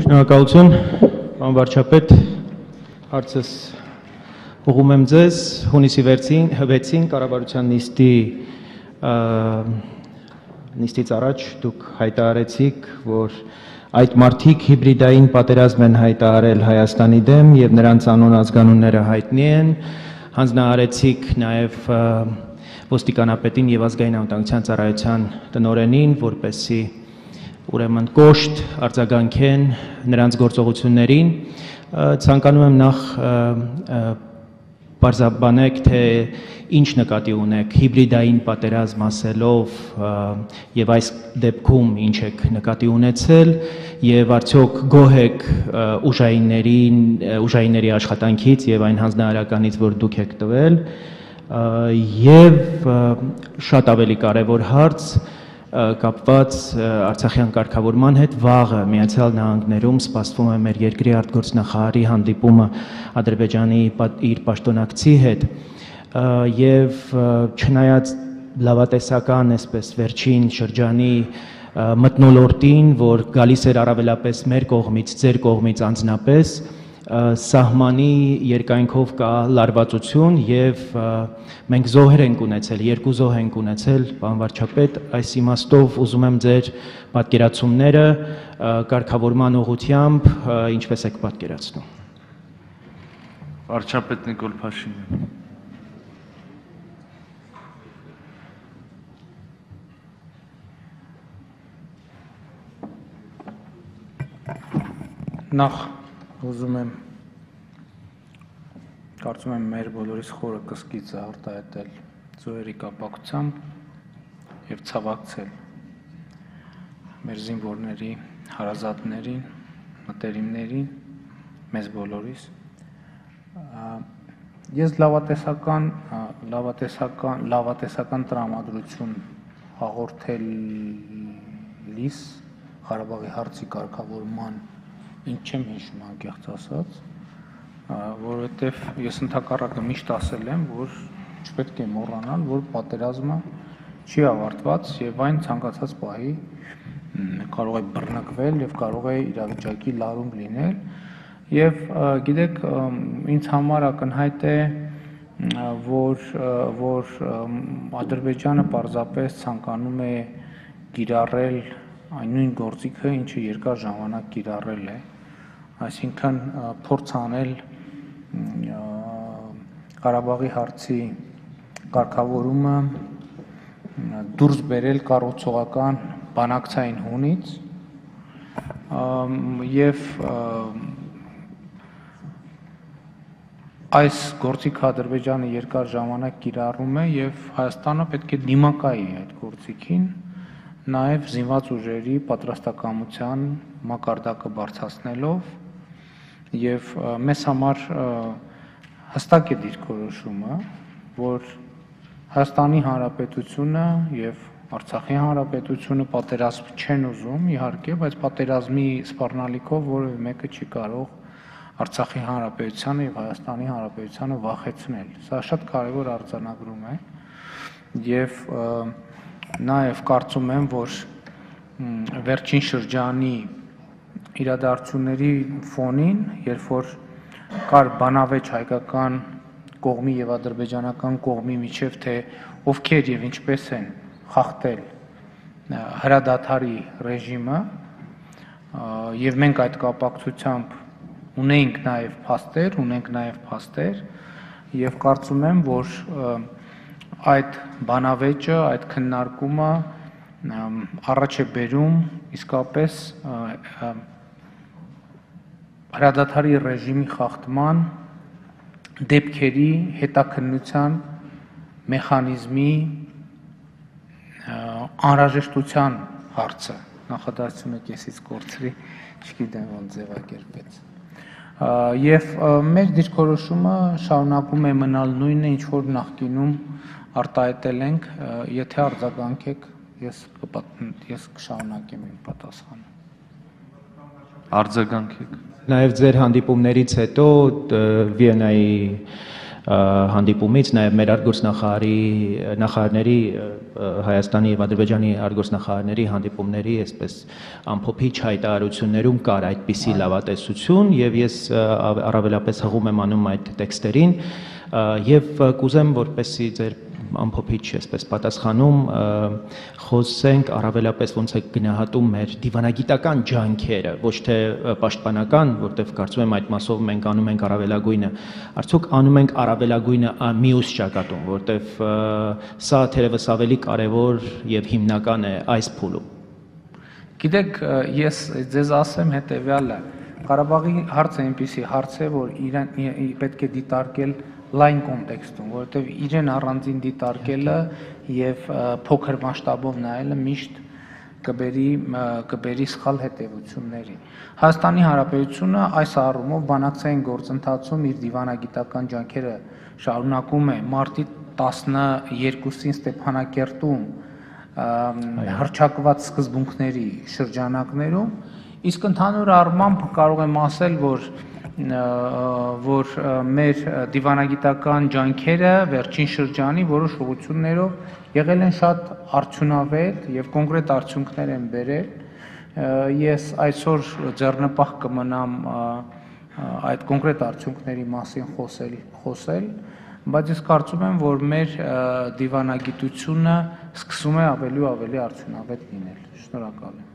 Շնորհակալություն, պարոն վարչապետ, հարցս ուղղում եմ ձեզ, հունիսի 6-ին կառավարության նիստից առաջ դուք հայտարարեցիք, որ այդ մարդիկ հիբրիդային պատերազմ են հայտարարել Հայաստանի դեմ եւ նրանց անուն ազգանունները հայտնի են, հանձնարարեցիք նաեւ ոստիկանապետին եւ ազգային անվտանգության ծառայության տնօրենին, որպեսզի ուրեմն կոշտ արձագանքեն նրանց գործողություններին, ցանկանում եմ նախ բարձրաբանեք, թե ինչ նկատի ունեք հիբրիդային պատերազմ ասելով եւ այս դեպքում ինչ եք նկատի ունեցել եւ արդյոք գոհ եք ուժայինների աշխատանքից եւ այն հանձնարարականից, որ դուք եք տվել եւ շատ ավելի կարեւոր հարց կապված Արցախյան կարգավորման հետ վաղը Միացյալ Նահանգներում սպասվում է մեր երկրի արտգործնախարարի հանդիպումը Ադրբեջանի իր պաշտոնակցի հետ եւ չնայած լավատեսական այսպես վերջին շրջանի մթնոլորտին, որ գալիս էր առավելապես մեր կողմից, ձեր կողմից անձնապես, սահմանի երկայնքով կա լարվածություն եւ մենք զոհեր ենք ունեցել, երկու զոհ ենք ունեցել, պարոն վարչապետ, այս իմաստով ուզում եմ ձեր պատկերացումները կարգավորման ուղղությամբ ինչպես եք պատկերացնում։ Վարչապետ Նիկոլ Փաշինյան։ Նախ ուզում եմ կարծում եմ մեր բոլորիս խորը կսկիծը արտահայտել զոհերի կապակցությամբ եւ ցավակցել մեր զինվորների, հարազատներին, մտերիմներին, մեզ բոլորիս։ Ես լավատեսական տրամադրություն հաղորդելիս Ղարաբաղի հարցի կարգավորման ինչ չեմ հիշում անկեղծ ասած, որովհետև ես ընդհակառակը միշտ ասել եմ, որ չպետք է մոռանալ, որ պատերազմը չի ավարտված եւ այն ցանկացած պահի կարող է բռնկվել եւ կարող է իրավիճակի լարում լինել եւ գիտեք ինձ համար ակնհայտ է որ Ադրբեջանը պարզապես ցանկանում է կիրառել այն նույն գործիքը, ինչը երկար ժամանակ կիրառել է, այսինքն փորձ անել Ղարաբաղի հարցի կարգավորումը դուրս բերել կառուցողական բանակցային հունից եւ այս գործիքը Ադրբեջանը երկար ժամանակ կիրառում է եւ Հայաստանը պետք է դիմակայի այդ գործիքին նաև զինված ուժերի պատրաստակամության մակարդակը բարձրացնելով եւ մեզ համար հստակ է դիրքորոշումը, որ Հայաստանի Հանրապետությունը եւ Արցախի Հանրապետությունը պատերազմ չեն ուզում, իհարկե, բայց պատերազմի սպառնալիքով որևէ մեկը չի կարող Արցախի Հանրապետությանը եւ Հայաստանի Հանրապետությանը վախեցնել։ Սա շատ կարեւոր արձանագրում է եւ Նաև կարծում եմ, որ վերջին շրջանի իրադարձությունների ֆոնին, երբ որ կար բանավեճ հայկական կողմի եւ ադրբեջանական կողմի միջև թե ովքեր եւ ինչպես են խախտել հրադադարի ռեժիմը եւ մենք այդ կապակցությամբ ունենք նաեւ փաստեր եւ կարծում եմ, որ այդ բանավեճը, այդ քննարկումը առաջ է բերում իսկապես հրադադարի ռեժիմի խախտման դեպքերի հետաքննության մեխանիզմի անհրաժեշտության հարցը նախադասությունը կեսից կորցրի, չգիտեմ ոնց ձևակերպեց։ Եվ մեր դիրքորոշումը շարունակում է մնալ նույնը, ինչ որ նախկինում արտահայտել ենք, եթե արձագանքեք, ես կշարունակեմ իմ պատասխանը։ Արձագանքեք։ Նաև ձեր հանդիպումներից հետո Վիեննայի հանդիպումից, նաև մեր արտգործնախարարների Հայաստանի եւ Ադրբեջանի արտգործնախարարների հանդիպումների այսպես ամփոփիչ հայտարարություններում կար այդպիսի լավատեսություն եւ ես առավելապես հղում եմ անում այդ տեքստերին եւ կուզեմ որպեսզի ձեր ամփոփիչ այսպես պատասխանում խոսենք առավելապես ոնց է գնահատում մեր դիվանագիտական ջանքերը, ոչ թե պաշտպանական, որտեղ կարծում եմ այդ մասով մենք անում ենք առավելագույնը, արդյոք անում ենք առավելագույնը մյուս ճակատում, որտեղ սա թերևս ավելի կարևոր եւ հիմնական է այս փուլում։ Գիտեք, ես ձեզ ասեմ հետեւյալը, Ղարաբաղի հարցը այնպիսի հարց է, որ իրեն պետք է դիտարկել լայն կոնտեքստում, որովհետև իրեն առանձին դիտարկելը եւ փոքր մասշտաբով նայելը միշտ կբերի սխալ հետևությունների։ Հայաստանի Հանրապետությունը այս առումով բանակցային գործընթացում իր դիվանագիտական ջանքերը շարունակում է մարտի 12-ին Ստեփանակերտում հռչակված սկզբունքների շրջանակներում, իսկ ընդհանուր առմամբ կարող եմ ասել, որ մեր դիվանագիտական ջանքերը վերջին շրջանի որոշ ուղղություններով եղել են շատ արդյունավետ եւ կոնկրետ արդյունքներ են բերել։ Ես այսօր ձեռնպահ կմնամ այդ կոնկրետ արդյունքների մասին խոսել, բայց ես կարծում եմ, որ մեր դիվանագիտությունը սկսում է ավելի ու ավելի արդյունավետ լինել։ Շնորհակալ եմ։